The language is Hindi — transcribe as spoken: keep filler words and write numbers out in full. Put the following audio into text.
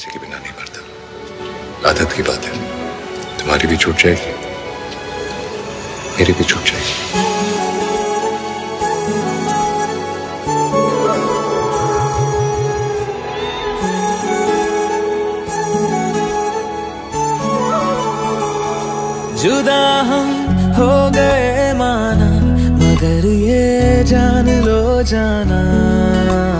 किसी के बिना नहीं मरता। आदत की बात है, तुम्हारी भी छूट जाएगी, मेरी भी छूट जाएगी। जुदा हम हो गए माना, मगर ये जान लो जाना